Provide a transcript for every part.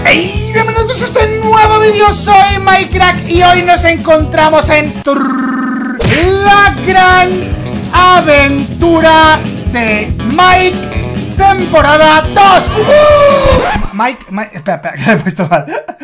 ¡Hey! Bienvenidos a este nuevo vídeo, soy Minecraft y hoy nos encontramos en la gran aventura de Mike, temporada 2. Mike, espera, que he puesto mal.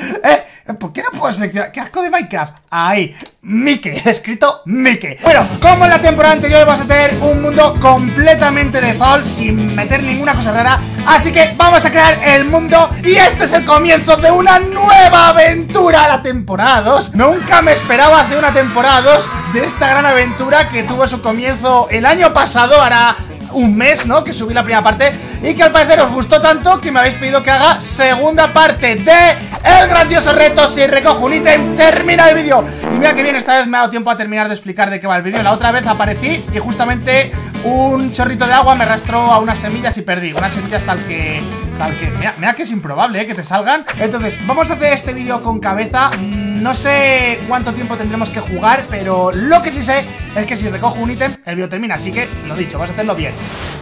¿Por qué no puedo seleccionar? ¿Qué asco de Minecraft? Ahí, Mike, escrito Mike. Bueno, como en la temporada anterior vas a tener un mundo completamente default, sin meter ninguna cosa rara. Así que vamos a crear el mundo y este es el comienzo de una nueva aventura. La temporada 2. Nunca me esperaba hacer una temporada 2 de esta gran aventura que tuvo su comienzo el año pasado, hará un mes, ¿no? Que subí la primera parte y que al parecer os gustó tanto que me habéis pedido que haga segunda parte de el grandioso reto. Si recojo un ítem, termina el vídeo. Y mira que bien, esta vez me ha dado tiempo a terminar de explicar de qué va el vídeo. La otra vez aparecí y justamente un chorrito de agua me arrastró a unas semillas y perdí. Unas semillas tal que mira que es improbable, que te salgan. Entonces, vamos a hacer este vídeo con cabeza. No sé cuánto tiempo tendremos que jugar, pero lo que sí sé es que si recojo un ítem, el vídeo termina. Así que, lo dicho, vas a hacerlo bien.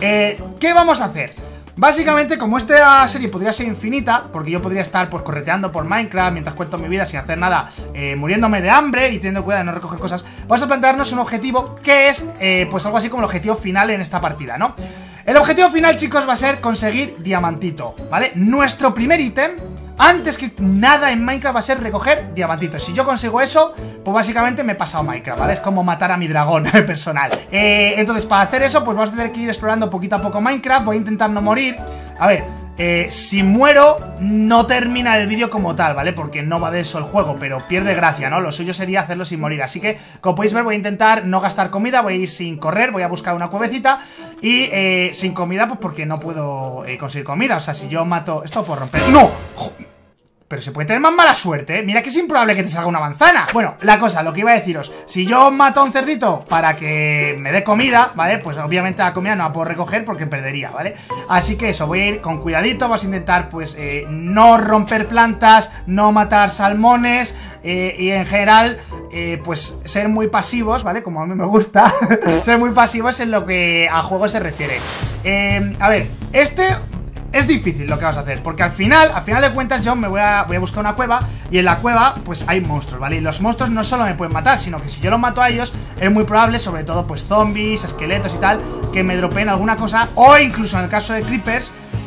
¿Qué vamos a hacer? Básicamente, como esta serie podría ser infinita, porque yo podría estar pues correteando por Minecraft mientras cuento mi vida sin hacer nada, muriéndome de hambre y teniendo cuidado de no recoger cosas, vamos a plantearnos un objetivo que es pues algo así como el objetivo final en esta partida, ¿no? El objetivo final, chicos, va a ser conseguir diamantito, ¿vale? Nuestro primer ítem, antes que nada en Minecraft, va a ser recoger diamantito. Si yo consigo eso, pues básicamente me he pasado Minecraft, ¿vale? Es como matar a mi dragón personal. Entonces, para hacer eso, pues vamos a tener que ir explorando poquito a poco Minecraft. Voy a intentar no morir. A ver, si muero, no termina el vídeo como tal, ¿vale? Porque no va de eso el juego, pero pierde gracia, ¿no? Lo suyo sería hacerlo sin morir. Así que, como podéis ver, voy a intentar no gastar comida. Voy a ir sin correr, voy a buscar una cuevecita. Y sin comida, pues porque no puedo conseguir comida. O sea, si yo mato... Esto lo puedo romper. ¡No! Pero se puede tener más mala suerte, ¿eh? Mira que es improbable que te salga una manzana. Bueno, la cosa, lo que iba a deciros, si yo mato a un cerdito para que me dé comida, ¿vale? Pues obviamente la comida no la puedo recoger porque perdería, ¿vale? Así que eso, voy a ir con cuidadito. Vamos a intentar, pues, no romper plantas, no matar salmones, y en general, pues, ser muy pasivos, ¿vale? Como a mí me gusta. Ser muy pasivos en lo que a juego se refiere. A ver, es difícil lo que vas a hacer, porque al final de cuentas yo me voy a buscar una cueva. Y en la cueva pues hay monstruos, ¿vale? Y los monstruos no solo me pueden matar, sino que si yo los mato a ellos, es muy probable, sobre todo pues zombies, esqueletos y tal, que me dropeen alguna cosa. O incluso en el caso de creepers,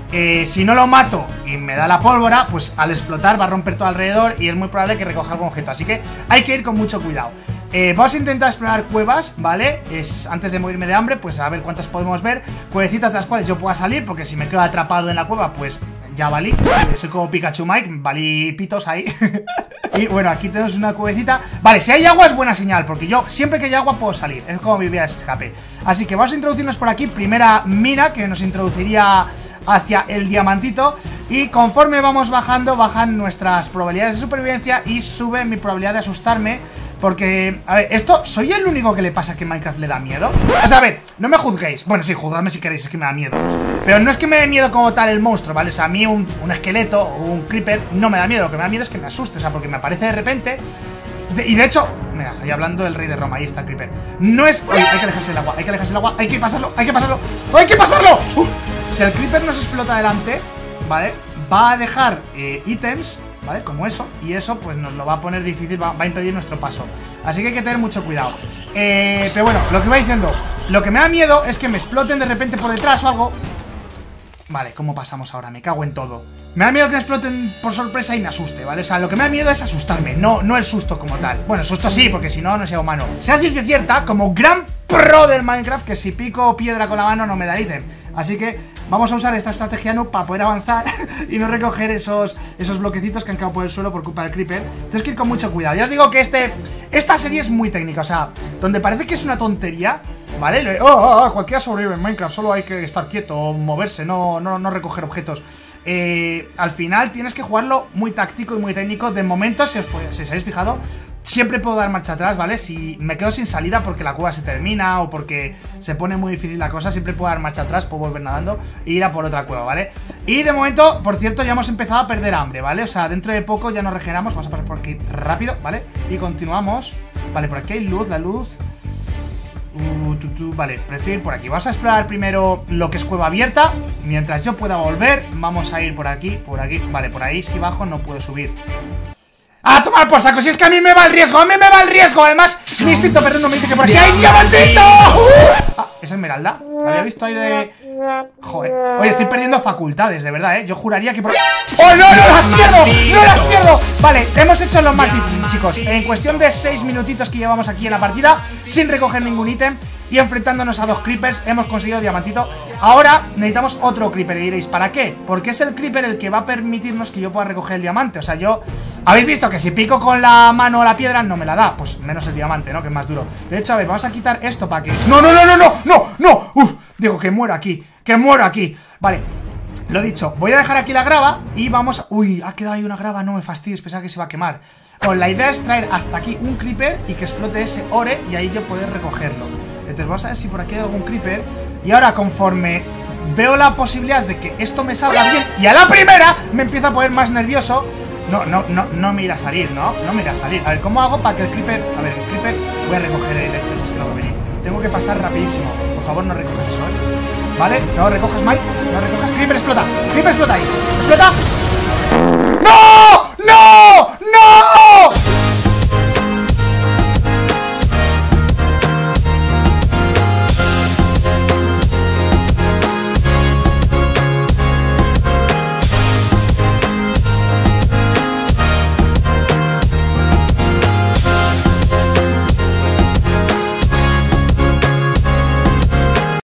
si no lo mato y me da la pólvora, pues al explotar va a romper todo alrededor y es muy probable que recoja algún objeto. Así que hay que ir con mucho cuidado. Vamos a intentar explorar cuevas, ¿vale? Antes de morirme de hambre, pues a ver cuántas podemos ver. Cuevecitas de las cuales yo pueda salir, porque si me quedo atrapado en la cueva, pues ya valí. Soy como Pikachu Mike, valí pitos ahí. Y bueno, aquí tenemos una cuevecita. Vale, si hay agua es buena señal, porque yo siempre que hay agua puedo salir. Es como mi vía de escape. Así que vamos a introducirnos por aquí. Primera mina que nos introduciría hacia el diamantito. Y conforme vamos bajando, bajan nuestras probabilidades de supervivencia y sube mi probabilidad de asustarme. Porque, a ver, ¿soy el único que le pasa que Minecraft le da miedo? O sea, a ver, no me juzguéis. Bueno, sí, juzgadme si queréis, es que me da miedo. Pero no es que me dé miedo como tal el monstruo, ¿vale? O sea, a mí un esqueleto o un creeper no me da miedo. Lo que me da miedo es que me asuste, o sea, porque me aparece de repente. Y de hecho, mira, ahí hablando del rey de Roma, ahí está el creeper. No es... Oye, hay que alejarse del agua, hay que alejarse del agua. Hay que pasarlo, hay que pasarlo. ¡Hay que pasarlo! Si el creeper nos explota delante, ¿vale? Va a dejar ítems, ¿vale? Como eso, y eso pues nos lo va a poner difícil, va a impedir nuestro paso. Así que hay que tener mucho cuidado. Pero bueno, lo que iba diciendo, lo que me da miedo es que me exploten de repente por detrás o algo. Vale, ¿cómo pasamos ahora? Me cago en todo. Me da miedo que me exploten por sorpresa y me asuste, ¿vale? O sea, lo que me da miedo es asustarme, no el susto como tal. Bueno, susto sí, porque si no, no sea humano. Sea ciencia cierta, como gran pro del Minecraft, que si pico piedra con la mano no me da ítem. Así que vamos a usar esta estrategia noob para poder avanzar y no recoger esos bloquecitos que han caído por el suelo por culpa del creeper. Tienes que ir con mucho cuidado. Ya os digo que esta serie es muy técnica, o sea, donde parece que es una tontería, ¿vale? Cualquiera sobrevive en Minecraft, solo hay que estar quieto, moverse, no recoger objetos. Al final tienes que jugarlo muy táctico y muy técnico. De momento, si os habéis fijado, siempre puedo dar marcha atrás, ¿vale? Si me quedo sin salida porque la cueva se termina o porque se pone muy difícil la cosa, siempre puedo dar marcha atrás, puedo volver nadando e ir a por otra cueva, ¿vale? Y de momento, por cierto, ya hemos empezado a perder hambre, ¿vale? O sea, dentro de poco ya nos regeneramos. Vamos a pasar por aquí rápido, ¿vale? Y continuamos. Vale, por aquí hay luz, la luz. Vale, prefiero ir por aquí. Vamos a explorar primero lo que es cueva abierta, mientras yo pueda volver, vamos a ir por aquí, vale, por ahí si bajo no puedo subir. ¡A tomar por saco! Si es que a mí me va el riesgo, además, mi instinto perdiendo me dice que por aquí hay diamantito. ¿Es esmeralda? Había visto ahí de... Joder, oye, estoy perdiendo facultades, de verdad, yo juraría que por... ¡Oh, no, no las pierdo! ¡No las pierdo! Vale, hemos hecho lo más difícil, chicos. En cuestión de 6 minutitos que llevamos aquí en la partida, sin recoger ningún ítem y enfrentándonos a 2 creepers, hemos conseguido diamantito. Ahora necesitamos otro creeper y diréis, ¿para qué? Porque es el creeper el que va a permitirnos que yo pueda recoger el diamante. O sea, yo... Habéis visto que si pico con la mano la piedra no me la da, pues menos el diamante, ¿no? Que es más duro. De hecho, a ver, vamos a quitar esto para que... ¡No, no, no, no, no! ¡No, no! ¡Uf! Digo, que muero aquí, que muero aquí. Vale, lo dicho, voy a dejar aquí la grava y vamos a... Uy, ha quedado ahí una grava, no me fastidies, pensaba que se iba a quemar. Pues la idea es traer hasta aquí un creeper y que explote ese ore y ahí yo poder recogerlo. Entonces vamos a ver si por aquí hay algún creeper. Y ahora conforme veo la posibilidad de que esto me salga bien y a la primera me empiezo a poner más nervioso. No me irá a salir, ¿no? No me irá a salir. A ver, ¿cómo hago para que el creeper... A ver, el creeper... Voy a recoger el este, es que no va a venir. Tengo que pasar rapidísimo. Por favor, no recojas eso, ¿eh? ¿Vale? No recojas, Mike. No recojas. Creeper explota. Creeper explota ahí. Explota.